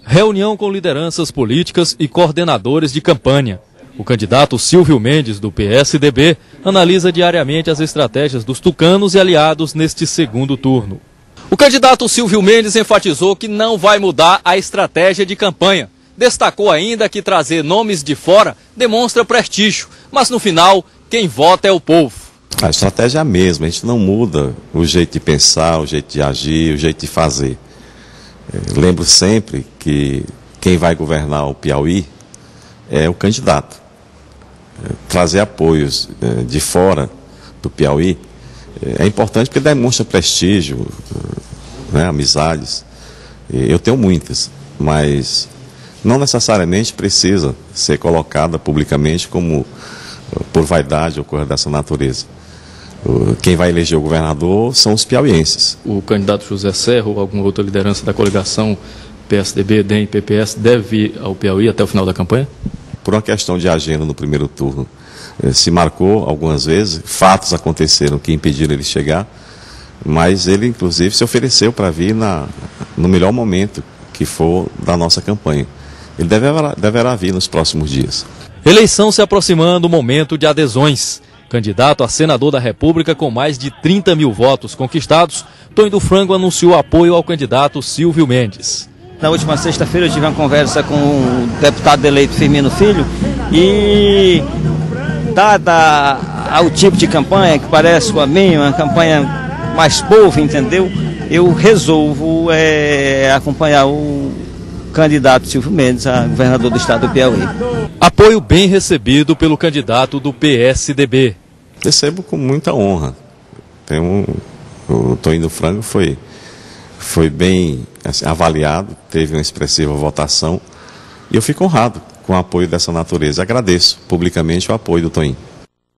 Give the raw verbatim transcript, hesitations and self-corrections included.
Reunião com lideranças políticas e coordenadores de campanha. O candidato Silvio Mendes, do P S D B, analisa diariamente as estratégias dos tucanos e aliados neste segundo turno. O candidato Silvio Mendes enfatizou que não vai mudar a estratégia de campanha. Destacou ainda que trazer nomes de fora demonstra prestígio, mas no final, quem vota é o povo. A estratégia é a mesma, a gente não muda o jeito de pensar, o jeito de agir, o jeito de fazer. Eu lembro sempre que quem vai governar o Piauí é o candidato. Trazer apoios de fora do Piauí é importante porque demonstra prestígio, né, amizades. Eu tenho muitas, mas não necessariamente precisa ser colocada publicamente como por vaidade ou coisa dessa natureza. Quem vai eleger o governador são os piauienses. O candidato José Serra ou alguma outra liderança da coligação P S D B, D E M e P P S deve vir ao Piauí até o final da campanha? Por uma questão de agenda no primeiro turno, se marcou algumas vezes, fatos aconteceram que impediram ele chegar, mas ele inclusive se ofereceu para vir na, no melhor momento que for da nossa campanha. Ele deverá, deverá vir nos próximos dias. Eleição se aproximando, momento de adesões. Candidato a senador da República com mais de trinta mil votos conquistados, Tonho do Frango anunciou apoio ao candidato Silvio Mendes. Na última sexta-feira eu tive uma conversa com o deputado eleito Firmino Filho e, dada ao tipo de campanha que parece com a minha, uma campanha mais povo, entendeu? Eu resolvo é, acompanhar o candidato Silvio Mendes a governador do estado do Piauí. Apoio bem recebido pelo candidato do P S D B. Recebo com muita honra. Tem um, o Tonho do Frango foi, foi bem assim, avaliado, teve uma expressiva votação e eu fico honrado com o apoio dessa natureza. Agradeço publicamente o apoio do Tonho.